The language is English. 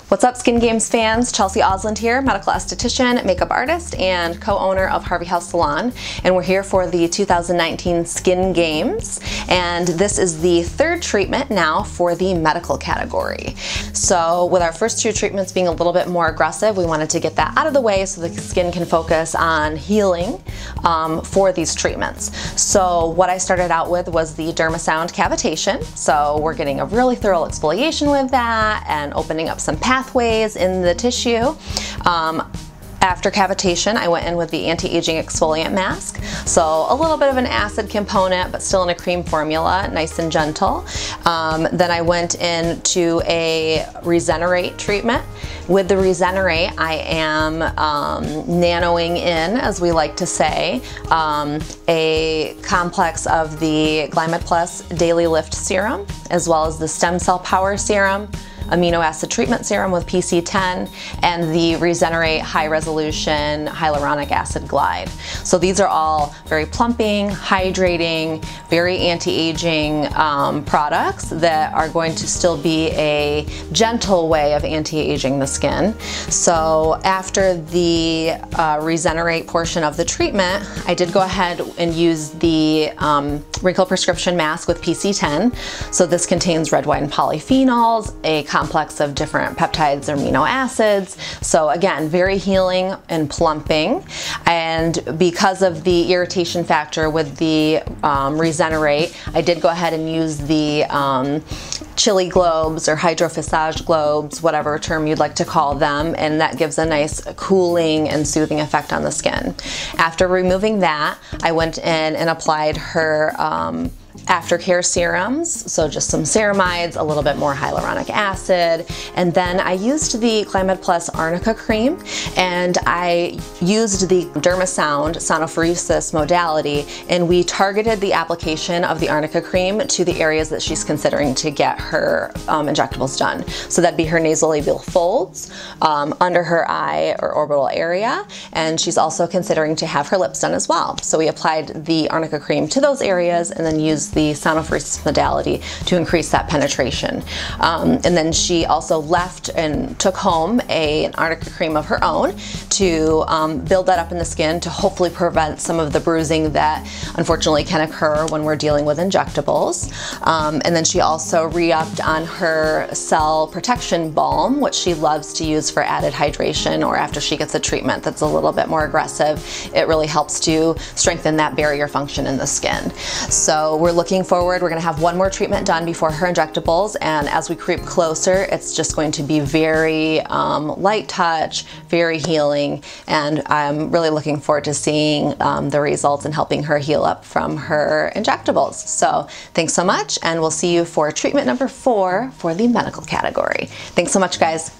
What's up, Skin Games fans? Chelsea Ausland here, medical esthetician, makeup artist, and co-owner of Harvey House Salon. And we're here for the 2019 Skin Games. And this is the third treatment now for the medical category. So with our first two treatments being a little bit more aggressive, we wanted to get that out of the way so the skin can focus on healing for these treatments. So what I started out with was the Dermasound cavitation. So we're getting a really thorough exfoliation with that and opening up some pathways in the tissue. After cavitation, I went in with the anti-aging exfoliant mask. So a little bit of an acid component, but still in a cream formula, nice and gentle. Then I went into a Regenerate treatment. With the Regenerate, I am nanoing in, as we like to say, a complex of the Glymed Plus Daily Lift Serum, as well as the Stem Cell Power Serum, amino acid treatment serum with PC10, and the Regenerate High Resolution Hyaluronic Acid Glide. So these are all very plumping, hydrating, very anti-aging products that are going to still be a gentle way of anti-aging the skin. So after the Regenerate portion of the treatment, I did go ahead and use the Wrinkle Prescription Mask with PC10. So this contains red wine polyphenols, a complex of different peptides or amino acids. So again, very healing and plumping. And because of the irritation factor with the Regenerate, I did go ahead and use the chili globes or hydrophysage globes, whatever term you'd like to call them, and that gives a nice cooling and soothing effect on the skin. After removing that, I went in and applied her aftercare serums, so just some ceramides, a little bit more hyaluronic acid, and then I used the Glymed Plus Arnica cream, and I used the Dermasound sonophoresis modality, and we targeted the application of the Arnica cream to the areas that she's considering to get her injectables done. So that'd be her nasolabial folds, under her eye or orbital area, and she's also considering to have her lips done as well. So we applied the Arnica cream to those areas and then used the sonophoresis modality to increase that penetration. And then she also left and took home an Arnica cream of her own to build that up in the skin to hopefully prevent some of the bruising that unfortunately can occur when we're dealing with injectables. And then she also re-upped on her cell protection balm, which she loves to use for added hydration or after she gets a treatment that's a little bit more aggressive. It really helps to strengthen that barrier function in the skin. So we're looking forward. We're going to have one more treatment done before her injectables, and as we creep closer, it's just going to be very light touch, very healing, and I'm really looking forward to seeing the results and helping her heal up from her injectables. So thanks so much, and we'll see you for treatment number 4 for the medical category. Thanks so much, guys.